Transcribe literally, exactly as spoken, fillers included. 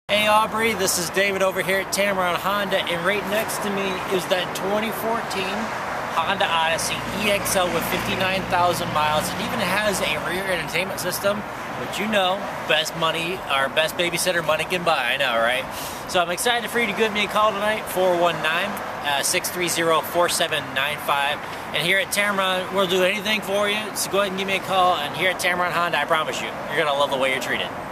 Hey Aubrey, this is David over here at Tameron Honda, and right next to me is that twenty fourteen Honda Odyssey E X L with fifty-nine thousand miles. It even has a rear entertainment system, which you know, best money, or best babysitter money can buy, I know, right? So I'm excited for you to give me a call tonight, four one nine, six three zero, four seven nine five. And here at Tameron, we'll do anything for you, so go ahead and give me a call. And here at Tameron Honda, I promise you, you're gonna love the way you're treated.